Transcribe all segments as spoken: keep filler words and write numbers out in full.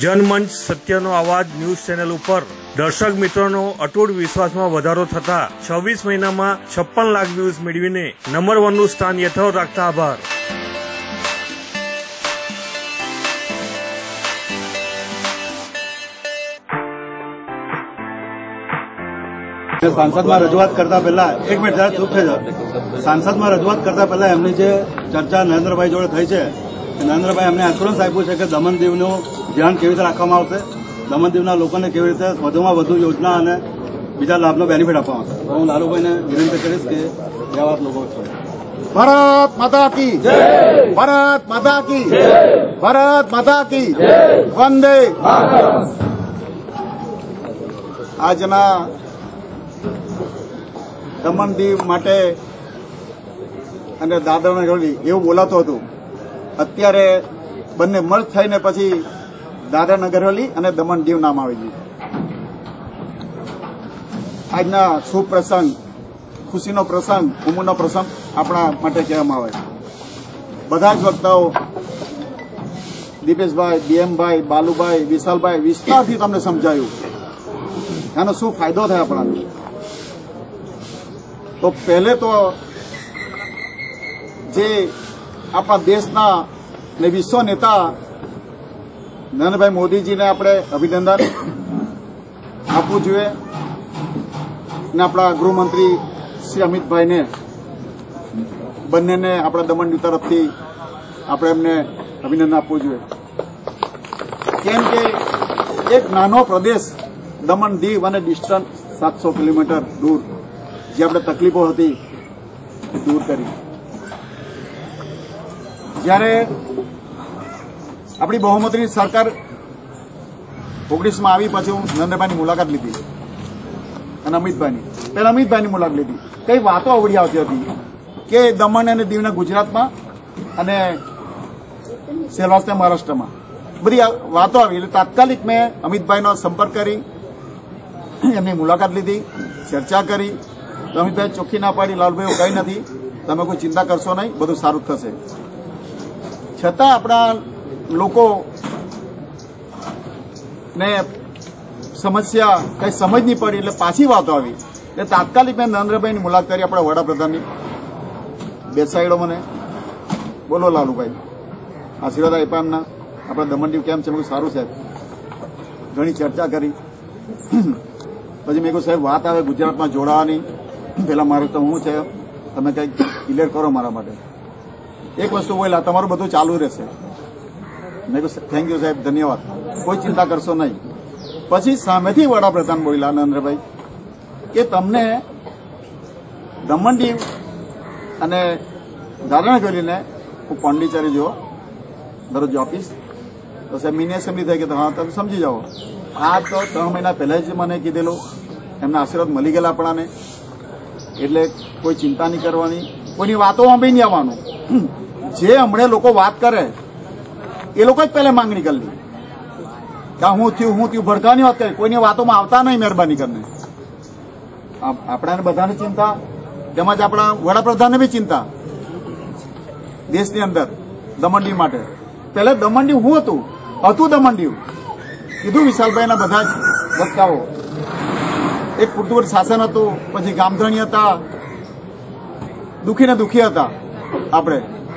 जनमंच सत्यनो आवाज news channel पर दर्शक मित्रों अटूट विश्वास में वधारो थता छवीस महीना में छप्पन लाख व्यूज मेळवीने नंबर वन नु स्थान यथावत राखता आभार। सांसद में रजूआत करता पहला एक मिनट जरा चूप थे जाओ। सांसद में रजूआत करता पहला एमनी जे चर्चा नरेन्द्रभाई जोड़े थई छे नरेन्द्रभाई एमने एश्योरन्स आप्युं छे के दमण दीवनुं ध्यान केवी रीते राखवामां आवशे, दमण दीवना लोकोने केवी रीते वधुमां वधु योजना अने बीजा लाभनो बेनिफिट आपवामां आवशे। तो हूँ लालूभाईने विनंती करीश के आ वात लोको छे। भारत माता की जय, भारत माता की जय, भारत माता की जय, वंदे मातरम। आजना दमण दीव माटे अने दादरा नगरहवेली एवुं बोलातो हतुं। अत्यारे बंने मर्ज थईने पछी दादरा नगरहवेली अने दमण दीव नाम आवी गयुं। आजना शुभ प्रसंग, खुशीनो प्रसंग, उमंगनो प्रसंग आपणा माटे कहेवामां आवे। बधा ज वक्ताओ दीपेशभाई, बीएमभाई, बालुभाई, विशालभाई विस्तारथी तमने समजाव्युं एनो शुं फायदो थाय आपणाने। तो पहले तो जे अपना देशना ने विश्व नेता नरेन्द्र भाई मोदी जी ने अपने अभिनंदन आपवू जोईए ने अपना गृहमंत्री श्री अमित भाई ने बंने ने अपना दमण दीव तरफथी आपणे एमने अभिनंदन आपवू जोईए। केम के एक नानो प्रदेश दमण दीव अने डिस्टन्स सात सौ किलोमीटर दूर जे आपणे तकलीफो हती दूर करी। ज्यारे अपनी बहुमती सरकार ओगनीस में आई पछी नरेन्द्रभाई मुलाकात लीधी अने अमितभाई पहला अमितभाई मुलाकात लीधी। कई बातों अवड़ी आवती हती के दमण अने दीव गुजरात में अने सेलवास्ते महाराष्ट्र में बधी बातों आई। तात्कालिक मैं अमितभाई नो संपर्क करी एमनी मुलाकात लीधी, चर्चा करी। तो अमितभाई चोख्खी ना पाड़ी लालभाई कई नहीं, तमे कोई चिंता करशो नहीं, बधुं सारुं थशे। छतां आपणा लोको ने समस्या कई समझ नहीं पड़ी એટલે પાછી વાતો આવી એટલે તાત્કાલિક મેં નરેન્દ્રભાઈની મુલાકાત કરી આપણા વડાપ્રધાનની બેસાડ્યો મને બોલો લાલુભાઈ આશીર્વાદ આપ્યા એમના આપણા દમણ દીવ કેમ છે મેં સારું સાહેબ ઘણી ચર્ચા કરી પછી મેં કહ્યું સાહેબ વાત આવે ગુજરાતમાં જોડાવાની પેલા મારે તો હું છે તમે કંઈક ક્લિયર કરો મારા માટે। एक वस्तु बोला तमारू बधुं चालू रहेशे। मैं थैंक यू साहेब धन्यवाद, कोई चिंता करशो नहीं। पछी सामेथी वडाप्रधान बोल्या नरेन्द्रभाई के तमने दमण दीव अने दादरा नगरहवेलीने हूँ पोंडिचेरी जो दररोज ऑफिस तो साहेब मिनी एसेम्बली थई के हाँ तमे समझी जाओ। आ तो त्रण महीना पहला ज मने कीधेलुं, एमना आशीर्वाद मळी गेला आपणाने एटले कोई चिंता नहीं करवानी, कोईनी वातो सांभळी नहीं आववानुं। जे हमणे लोको बात करे ए लोको ज पहले मांगणी कर ली क्या हूँ थयुं हूँ थयुं भड़कानी बात करे, कोईनी वातोमां आवता नहीं। मेहरबानी करने आपणाने बधाने चिंता, तेमज आपणा वडाप्रधानने बी चिंता देशनी अंदर दमण दीव माटे। पहले दमण दीव हुं हतुं हतुं दमण दीव कीधुं विशालभाईना बधा ज वक्ताओ। एक पूर्तवट शासन हतुं, पछी गामधणी हता, दुखी ने दुखी हता आपणे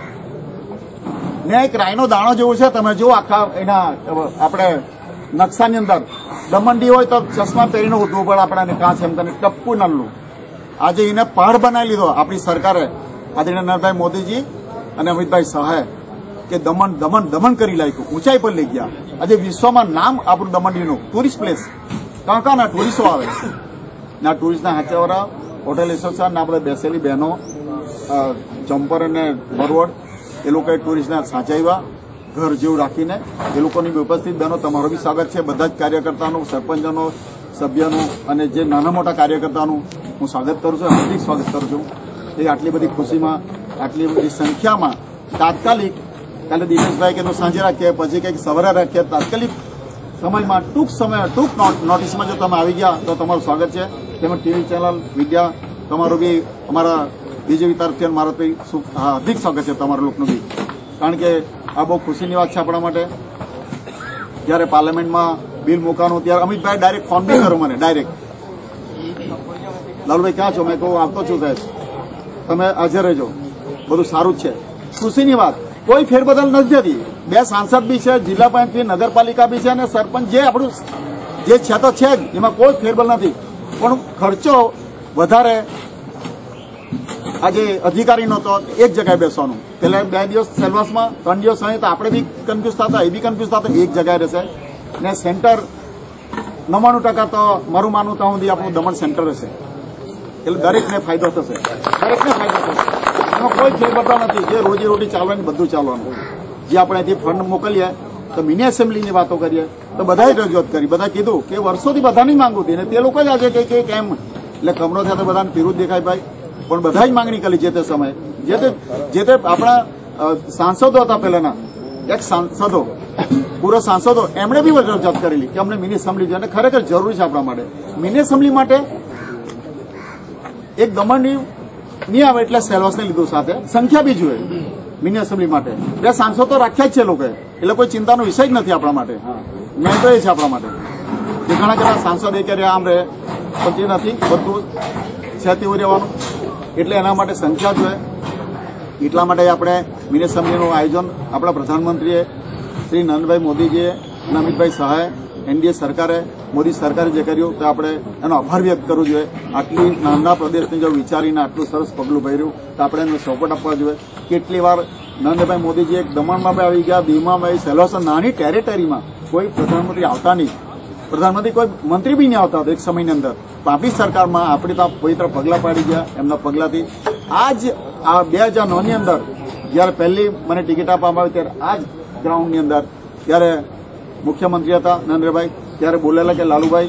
ने एक रायनो दाणो जेवो छे। तमे जो आखा एना आपणे नक्शानी अंदर दमण दीव होय तो चश्मा पहेरीने उठवुं पड़े आपणाने कां छे एम कने टप्पू नल्लुं। आज एने पहाड़ बनावी लीधो आपणी सरकारे आदरणीय नरेन्द्रभाई मोदीजी अने अमितभाई शाहे के दमण दमण दमण करी नाख्युं, ऊंचाई पर लई गया। आज विश्वमां नाम आपणुं दमण दीवनुं टूरिस्ट प्लेस कां कांना टूरिस्टो आवे ना टूरिस्टना हाचावाळा होटल एसोसिएशन आपणे बेसेली बहनों चंपर अने बरवड ए लोकोए टूरिस्टने साचव्या घर जेवुं राखीने ए लोकोनी उपस्थित बहनों तमारुं बी स्वागत छे। बधा ज कार्यकर्ताओं सरपंचों सभ्यों अने जे नाना मोटा कार्यकर्ताओं हूँ स्वागत करूँ छूं, हार्दिक स्वागत करूँ छूं। ए आटली बधी खुशी में आटली बधी संख्या में तात्कालिक काले दिनेशभाई के तो सांजे राखीए पछी कंईक सवारे राखीए तात्कालिक समय में टूंक समय टूंक नोटिस में जो तमे आवी गया तो तमारुं स्वागत है। तेमज टीवी चेनल मीडिया तमारुं बी अमारा बीजेपी तरफथी मारा हार्दिक स्वागत है तमारा लोकनुं बी, कारण के आ बहुत खुशी की बात है अपना माटे। જ્યારે પાર્લામેન્ટમાં બિલ મૂકવાનું ત્યારે અમિતભાઈ ડાયરેક્ટ ફોન બી કર્યો મને ડાયરેક્ટ, લાલુભાઈ ક્યાં છો? મેં કહું આવતો છું સાહેબ, તમે હાજર રહેજો, બધું સારું જ છે. ખુશીની વાત, કોઈ ફેરબદલ નથી થતી. બે સાંસદ બી છે, જિલ્લા પંચાયત નગરપાલિકા બી છે અને સરપંચ જે આપણું જે છે તો છે જ, એમાં કોઈ ફેરબદલ નથી. પણ ખર્ચો વધારે આજે અધિકારીનો તો એક જગ્યાએ બેસવાનું. પેલા બે દિવસ સેલવાસમાં, ત્રણ દિવસ અહીં તો આપણે બી કન્ફ્યુઝ થતા, એ બી કન્ફ્યુઝ થતા, એક જગ્યાએ રહેશે ને સેન્ટર નવ્વાણું ટકા તો મારું માનવું ત્યાં સુધી આપણું દમણ સેન્ટર રહેશે. એટલે દરેકને ફાયદો થશે, દરેકને ફાયદો થશે. એમાં કોઈ ફેરબદલ નથી. જે રોજી રોટી ચાલવાની બધું ચાલવાનું. જે આપણે અહીંથી ફંડ મોકલીએ તો મિની એસેમ્બલીની વાતો કરીએ તો બધાએ રજૂઆત કરી, બધા કીધું કે વર્ષોથી બધાની માંગ હતી ને તે લોકો જ આજે કે કેમ, એટલે કમરો સાથે બધાને પીરું દેખાય ભાઈ, પણ બધા જ માંગણી કરી જે તે સમયે. જે તે જે તે આપણા સાંસદો હતા પહેલાના એક સાંસદો, પૂર્વ સાંસદો, એમણે બી રજૂઆત કરેલી કે અમને મિની એસેમ્બલી જોઈએ અને ખરેખર જરૂરી છે આપણા માટે. મિની એસેમ્બલી માટે એક દમણની નહીં આવે એટલે સેલવાસને લીધું સાથે સંખ્યા બી જોઈએ મિની એસેમ્બલી માટે. બે સાંસદો તો રાખ્યા જ છે લોકોએ, એટલે કોઈ ચિંતાનો વિષય જ નથી આપણા માટે. મેં તો એ છે આપણા માટે કે ઘણા ઘણા સાંસદ એ કર્યા આમ રહે, પછી નથી બધું છે તેવું રહેવાનું. એટલે એના માટે સંખ્યા જોઈએ. એટલા માટે આપણે મિની એસેમ્બલીનું આયોજન આપણા પ્રધાનમંત્રીએ શ્રી નરેન્દ્રભાઈ મોદીજીએ અને અમિતભાઈ શાહે એનડીએ સરકારે મોદી સરકારે જે કર્યું તો આપણે એનો આભાર વ્યક્ત કરવો જોઈએ. આટલી નાના પ્રદેશને જો વિચારીને આટલું સરસ પગલું ભર્યું તો આપણે એનો સપોર્ટ આપવા જોઈએ. કેટલી વાર નરેન્દ્રભાઈ મોદીજી એક દમણમાં બી આવી ગયા, દીવમાં બી, સેલવાસ નાની ટેરેટરીમાં કોઈ પ્રધાનમંત્રી આવતા નહીં, પ્રધાનમંત્રી કોઈ મંત્રી બી નહીં આવતા એક સમયની અંદર. આપણી સરકારમાં આપણી તો પવિત્ર પગલાં પાડી ગયા. એમના પગલાંથી આજ આ બે હજાર નવ ની અંદર જયારે પહેલી મને ટિકિટ આપવામાં આવી ત્યારે આ જ ગ્રાઉન્ડની અંદર ત્યારે મુખ્યમંત્રી હતા નરેન્દ્રભાઈ, ત્યારે બોલેલા કે લાલુભાઈ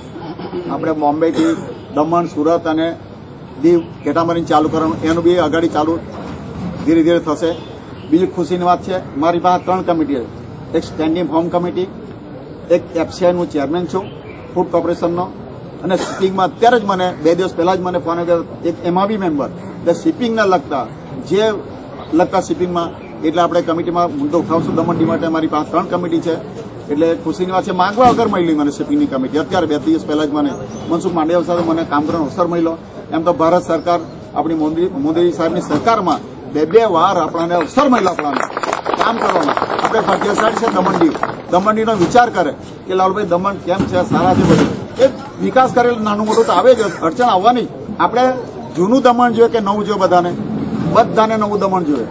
આપણે બોમ્બેથી દમણ, સુરત અને દીવ કેટામરીન ચાલુ કરવાનું, એનું બી આગાડી ચાલુ ધીરે ધીરે થશે. બીજી ખુશીની વાત છે, મારી પાસે ત્રણ કમિટી છે. એક સ્ટેન્ડિંગ હોમ કમિટી, એક એફસીઆઈનું ચેરમેન છું ફૂડ કોર્પોરેશનનો, અને શિપિંગમાં અત્યારે જ મને બે દિવસ પહેલા જ મને ફોન આવ્યો એક એમાં બી મેમ્બર, એટલે શિપિંગને લગતા જે લગતા શિપિંગમાં, એટલે આપણે કમિટીમાં મુદ્દો ઉઠાવશું. દમણ ડી માટે મારી પાસે ત્રણ કમિટી છે. એટલે ખુશીની વાત છે, માંગવા વગર મળી મને શિપિંગની કમિટી. અત્યારે બે દિવસ પહેલા જ મને મનસુખ માંડવિયા સાથે મને કામ કરવાનો અવસર મળ્યો. એમ તો ભારત સરકાર આપણી મોદી મોદી સાહેબની સરકારમાં બે બે વાર આપણને અવસર મળ્યો આપણાને કામ કરવાનો. આપણે ભાગ્યશાળી છે દમણ દીવ. દમણ દીવનો વિચાર કરે કે લાલભાઈ દમણ કેમ છે, સારા છે, બધું એ વિકાસ કરેલ નાનું મોટું તો આવે જ, અડચણ આવવાની. આપણે જૂનું દમણ જોઈએ કે નવું જોઈએ? બધાને બધાને નવું દમણ જોઈએ.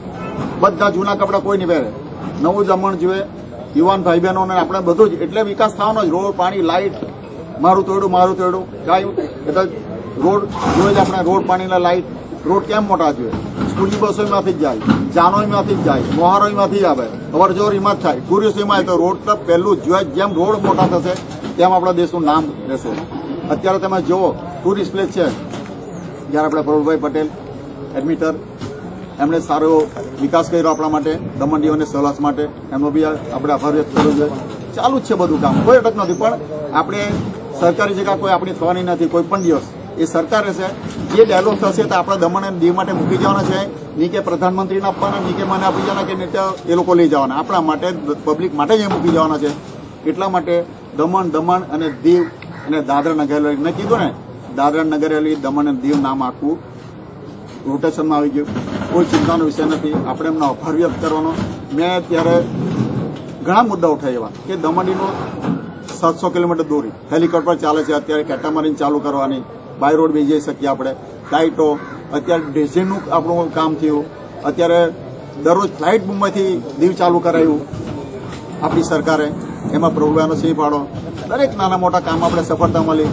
બધા જૂના કપડા કોઈ નહીં પહેરે, નવું દમણ જોઈએ. યુવાન ભાઈ બહેનોને આપણે બધું જ, એટલે વિકાસ થવાનો જ. રોડ, પાણી, લાઇટ, મારું તોડું મારું તોડું કાંઈ એટલે રોડ જોઈએ જ આપણે. રોડ, પાણીના લાઇટ, રોડ કેમ મોટા જોઈએ? સ્કૂલની બસો એમાંથી જ જાય, જાનો એમાંથી જ જાય, મોહારો એમાંથી જ આવે, અવર જવર એમાં જ થાય, ટુરિસ્ટ એમાં. તો રોડ તો પહેલું જ જોઈએ. જેમ રોડ મોટા થશે તેમ આપણા દેશનું નામ રહેશે. અત્યારે તમે જુઓ ટુરિસ્ટ પ્લેસ છે, જ્યારે આપણે પ્રભુભાઈ પટેલ એડમિટર, એમણે સારો વિકાસ કર્યો આપણા માટે, દમણ દીવ અને સેલવાસ માટે. એમનો બી આપણે આભાર વ્યક્ત કરવો જોઈએ. ચાલુ જ છે બધું કામ, કોઈ અટક નથી. પણ આપણે સરકારી જગ્યા કોઈ આપણી થવાની નથી કોઈ પણ દિવસ. એ સરકાર રહેશે. જે ડેવલપ થશે તો આપણે દમણ અને દીવ માટે મૂકી જવાના છે. નહીં કે પ્રધાનમંત્રીને આપવાના, નહીં કે મને આપી જવાના, કે નહીં એ લોકો લઈ જવાના. આપણા માટે પબ્લિક માટે જ એ મૂકી જવાના છે. એટલા માટે દમણ દમણ અને દીવ અને દાદરા નગર હવેલી, મેં કીધું ને દાદરા નગર હવેલી, દમણ અને દીવ નામ આખું રોટેશનમાં આવી ગયું. કોઈ ચિંતાનો વિષય નથી. આપણે એમનો આભાર વ્યક્ત કરવાનો. મેં ત્યારે ઘણા મુદ્દા ઉઠાવ્યા કે દમણડીનું સાતસો કિલોમીટર દૂરી હેલિકોપ્ટર ચાલે છે. અત્યારે કેટામરીન ચાલુ કરવાની, બાય રોડ બી જઈ શકીએ આપણે. ફ્લાઇટો અત્યારે ડેઝીનું આપણું કામ થયું. અત્યારે દરરોજ ફ્લાઇટ મુંબઈથી દીવ ચાલુ કરાયું આપણી સરકારે. એમાં પ્રભુભાઈનો સિંહ ફાળો. દરેક નાના મોટા કામ આપણે સફળતા મળી.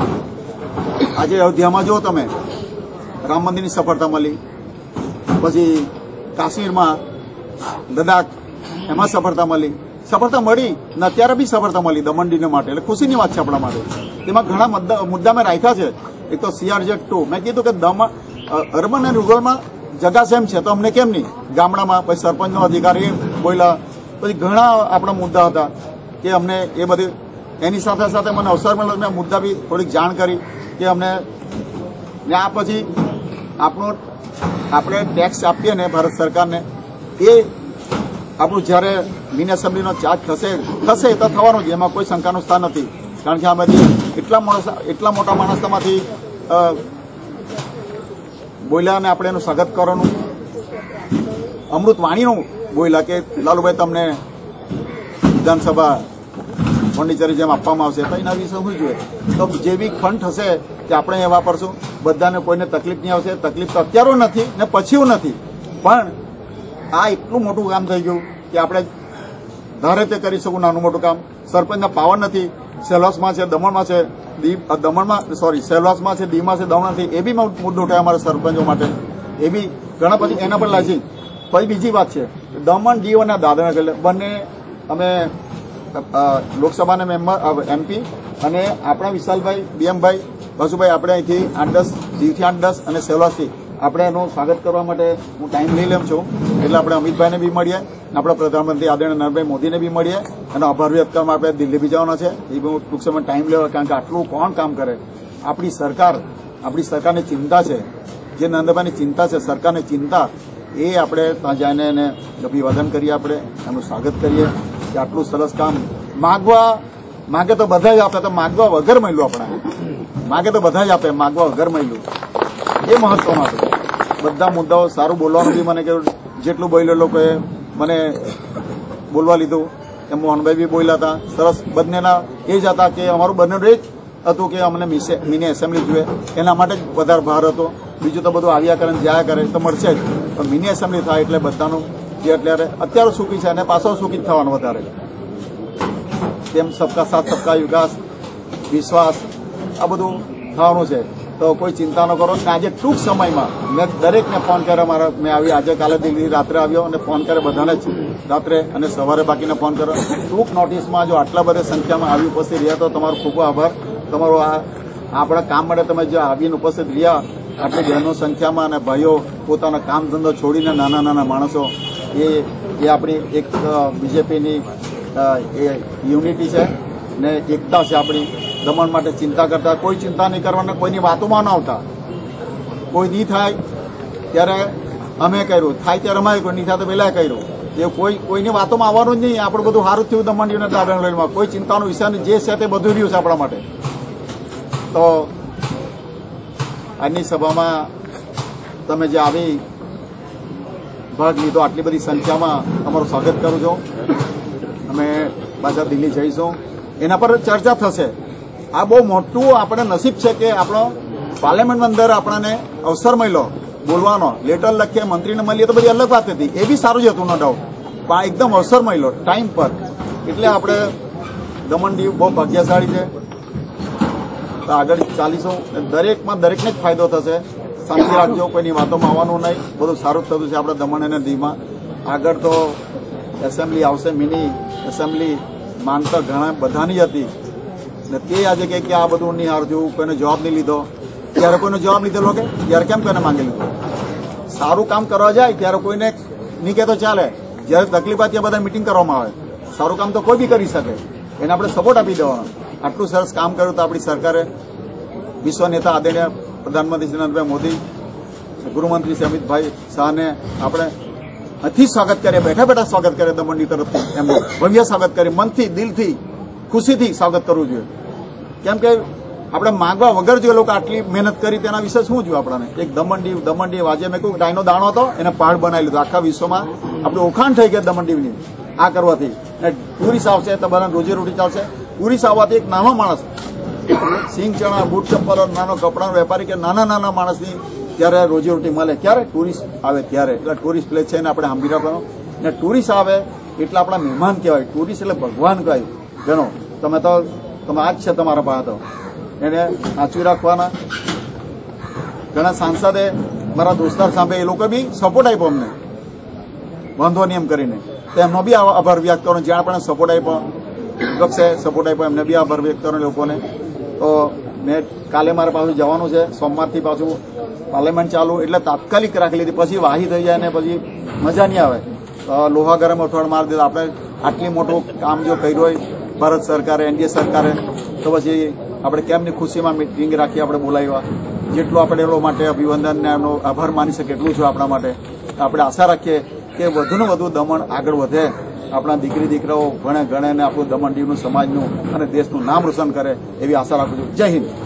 આજે અયોધ્યામાં જો તમે રામ મંદિરની સફળતા મળી, પછી કાશ્મીરમાં લદ્દાખ એમાં સફળતા મળી. સફળતા મળી ને અત્યારે બી સફળતા મળી દમણ દીવ માટે. એટલે ખુશીની વાત છે આપણા માટે. તેમાં ઘણા મુદ્દા મેં રાખ્યા છે. એક તો સીઆરઝેડ ટુ, મેં કીધું કે દમણ અર્બન અને રૂરલમાં જગા સેમ છે તો અમને કેમ નહીં? ગામડામાં પછી સરપંચનો અધિકાર એ બોલ્યા. પછી ઘણા આપણા મુદ્દા હતા કે અમને એ બધી, એની સાથે સાથે મને અવસર મળ્યો. મેં મુદ્દા બી થોડીક જાણ કરી કે અમને આ પછી આપણો આપણે ટેક્સ આપીએ ને ભારત સરકારને, એ આપણું જ્યારે મિની એસેમ્બલીનો ચાર્જ થશે થશે તો થવાનું જ, એમાં કોઈ શંકાનું સ્થાન નથી. કારણ કે આમાંથી એટલા માણસ એટલા મોટા માણસ તમાથી બોલ્યા અને આપણે એનું સ્વાગત કરવાનું અમૃત વાણીનું બોલ્યા કે લાલુભાઈ તમને વિધાનસભા પોંડિચેરી જેમ આપવામાં આવશે, તો એના વિશે શું જોઈએ? તો જે બી ફંડ થશે તે આપણે એ વાપરશું. બધાને કોઈને તકલીફ નહીં આવશે. તકલીફ તો અત્યારે નથી ને પછી નથી, પણ આ એટલું મોટું કામ થઈ ગયું કે આપણે ધારે તે કરી શકું નાનું મોટું કામ. સરપંચના પાવર નથી. સેલવાસમાં છે, દમણમાં છે, દીવ દમણમાં સોરી સેલવાસમાં છે, દીવમાં છે, દમણ નથી. એ બી મુદ્દો ઉઠાય અમારા સરપંચો માટે. એ બી ઘણા પછી એના પર લાગી. પછી બીજી વાત છે, દમણ, દીવ અને દાદરાનગર બંને અમે લોકસભાના મેમ્બર એમપી અને આપણા વિશાલભાઈ બીએમભાઈ બસુભાઈ આપણે અહીંથી આઠ દસ દીવથી આઠ દસ અને સેલવાસથી આપણે એનું સ્વાગત કરવા માટે હું ટાઈમ લઈ લેમ છું. એટલે આપણે અમિતભાઈને બી મળીએ, આપણા પ્રધાનમંત્રી આદરણીય નરેન્દ્રભાઈ મોદીને બી મળીએ અને આભાર વ્યક્ત કરવા આપણે દિલ્હી બી જવાના છે. એ બી હું ટૂંક સમય ટાઈમ લેવા, કારણ કે આટલું કોણ કામ કરે? આપણી સરકાર આપણી સરકારની ચિંતા છે, જે નરેન્દ્રભાઈની ચિંતા છે, સરકારની ચિંતા, એ આપણે ત્યાં જઈને એને અભિવાદન કરીએ, આપણે એનું સ્વાગત કરીએ કે આટલું સરસ કામ. માગવા માગે તો બધા જ આપે, તો માગવા વગર મળ્યું. આપણે માગે તો બધા જ આપે, માગવા વગર મળ્યું. એ મહત્વમાં છે. બધા મુદ્દાઓ સારું બોલવાનું બી મને કહ્યું, જેટલું બોલ્યો લોકોએ મને બોલવા લીધું. એમ મોહનભાઈ બી બોલ્યા હતા સરસ. બંનેના એ જ હતા કે અમારું બંનેનું એ જ હતું કે અમને મિની એસેમ્બલી જોઈએ, એના માટે જ વધારે ભાર હતો. બીજું તો બધું આવ્યા કરે જાયા કરે તો મળશે જ, પણ મિની એસેમ્બલી થાય એટલે બધાનું જે અત્યારે અત્યારે સુખી છે અને પાછો સુખી જ થવાનું વધારે. તેમ સબકા સાથ સબકા વિકાસ, વિશ્વાસ, આ બધું થવાનું છે. તો કોઈ ચિંતા ન કરો. આજે ટૂંક સમયમાં મેં દરેકને ફોન કર્યો. મારા મેં આવી આજે કાલે દિલ્હી રાત્રે આવ્યો અને ફોન કરે બધાને જ રાત્રે અને સવારે બાકીને ફોન કર્યો. ટૂંક નોટિસમાં જો આટલા બધા સંખ્યામાં આવી ઉપસ્થિત રહ્યા તો તમારો ખૂબ આભાર. તમારો આ આપણા કામ માટે તમે જે આવીને ઉપસ્થિત રહ્યા આટલી બહેનો સંખ્યામાં અને ભાઈઓ પોતાના કામ ધંધો છોડીને નાના નાના માણસો, એ એ આપણી એક બીજેપીની એ યુનિટી છે ને એકતા છે આપણી. દમણ માટે ચિંતા કરતા, કોઈ ચિંતા નહીં કરવાના, કોઈની વાતોમાં ન આવતા. કોઈ નહીં થાય ત્યારે અમે કર્યું, થાય ત્યારે અમે કોઈ નહીં થાય તો પહેલાં કર્યું. એ કોઈ કોઈની વાતોમાં આવવાનું જ નહીં. આપણું બધું સારું થયું દમણ અને દાદરાનગરમાં. કોઈ ચિંતાનો વિષય નહીં. જે છે તે બધું રહ્યું છે આપણા માટે. તો આજની સભામાં તમે જે આવી ભાગ લીધો આટલી બધી સંખ્યામાં, તમારું સ્વાગત કરું છું. અમે પાછા દિલ્હી જઈશું, એના પર ચર્ચા થશે. આ બહુ મોટું આપણે નસીબ છે કે આપણો પાર્લામેન્ટની અંદર આપણને અવસર મળ્યો બોલવાનો. લેટર લખીએ, મંત્રીને મળીએ તો બધી અલગ વાત હતી, એ બી સારું જ હતું નો ડાઉટ, પણ એકદમ અવસર મળ્યો ટાઈમ પર. એટલે આપણે દમણ દીવ બહુ ભાગ્યશાળી છે. તો આગળ ચાલીશું. દરેકમાં દરેકને જ ફાયદો થશે. શાંતિ રાખજો, કોઈની વાતોમાં આવવાનું નહીં. બધું સારું જ થતું છે આપણે દમણ અને દીવમાં. આગળ તો એસેમ્બલી આવશે, મિની એસેમ્બલી માનતા ઘણા બધાની હતી ને તે આજે કે આ બધું નહીં હારજું, કોઈને જવાબ નહીં લીધો. ત્યારે કોઈનો જવાબ લીધેલો કે ત્યારે કેમ કોઈને માંગી લીધો? સારું કામ કરવા જાય ત્યારે કોઈને નહીં કહેતો ચાલે. જ્યારે તકલીફ આવે ત્યાં બધા મિટિંગ કરવામાં આવે. સારું કામ તો કોઈ બી કરી શકે, એને આપણે સપોર્ટ આપી દેવાનો. આટલું સરસ કામ કર્યું તો આપણી સરકારે, વિશ્વ નેતા આદરણીય પ્રધાનમંત્રી શ્રી નરેન્દ્રભાઈ મોદી, ગૃહમંત્રી શ્રી અમિતભાઈ શાહને આપણે અહીંથી સ્વાગત કરીએ, બેઠા બેઠા સ્વાગત કરીએ દમણની તરફથી. એમનું ભવ્ય સ્વાગત કરીએ, મનથી, દિલથી, ખુશીથી સ્વાગત કરવું જોઈએ. કેમ કે આપણે માંગવા વગર જો લોકો આટલી મહેનત કરી તેના વિશે શું જોયું આપણને? એક દમણ દીવ દમણ દીવ આજે મેં કહ્યું ડાયનો દાણો હતો, એને પહાડ બનાવી લીધો. આખા વિશ્વમાં આપણે ઓળખાણ થઈ ગયા દમણ દીવની આ કરવાથી. અને ટુરિસ્ટ આવશે તો બધાને રોજી રોટી ચાલશે. ટુરિસ્ટ આવવાથી એક નાનો માણસ સિંગ ચણા, બૂટ ચપ્પલ, નાનો કપડાનો વેપારી કે નાના નાના માણસની ત્યારે રોજીરોટી મળે. ક્યારે? ટુરિસ્ટ આવે ત્યારે. એટલે ટુરિસ્ટ પ્લેસ છે ને આપણે સાંભળી રાખવાનું. ને ટુરિસ્ટ આવે એટલે આપણા મહેમાન કહેવાય. ટુરિસ્ટ એટલે ભગવાન કહેવાય. ગણો તમે તો તમે આ જ છે તમારા પાસે, તો એને સાચવી રાખવાના. ઘણા સાંસદે મારા દોસ્તાર સાંભળે, એ લોકો બી સપોર્ટ આપ્યો અમને, વાંધો નહીં એમ કરીને. તો એમનો બી આભાર વ્યક્ત કરવાનો. જ્યાં આપણે સપોર્ટ આપ્યો, વિપક્ષે સપોર્ટ આપ્યો, એમને બી આભાર વ્યક્ત કરવાનો લોકોને. તો મેં કાલે મારે પાછું જવાનું છે, સોમવારથી પાછું પાર્લામેન્ટ ચાલુ, એટલે તાત્કાલિક રાખી લીધી. પછી વાહી થઈ જાય ને પછી મજા નહીં આવે. લોહા ગરમ અઠવાડ મારી દીધા. આપણે આટલી મોટું કામ જો કર્યું હોય ભારત સરકારે, એનડીએ સરકારે, તો પછી આપણે કેમની ખુશીમાં મિટિંગ રાખી આપણે બોલાવ્યા. જેટલું આપણે એ લોકો માટે અભિવંદન ને એમનો આભાર માની શકે એટલું છે આપણા માટે. આપણે આશા રાખીએ કે વધુને વધુ દમણ આગળ વધે, આપણા દીકરી દીકરાઓ ભણે ગણે ને આપણું દમણ દીવનું સમાજનું અને દેશનું નામ રોશન કરે એવી આશા રાખું છું. જય હિન્દ.